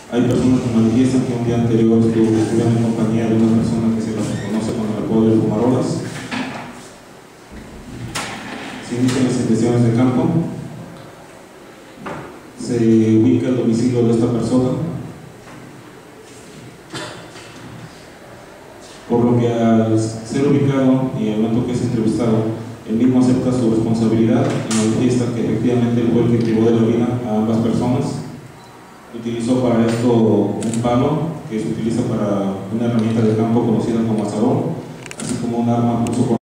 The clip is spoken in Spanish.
Hay personas que manifiestan que un día anterior estuvieron en compañía de una persona que se las conoce con el apodo de fumarolas. Se inician las investigaciones de campo, se ubica el domicilio de esta persona, por lo que al ser ubicado y al momento que es entrevistado, el mismo acepta su responsabilidad y manifiesta que efectivamente él fue el que privó de la vida a ambas personas. Utilizó para esto un palo que se utiliza para una herramienta de campo conocida como azadón, así como un arma por su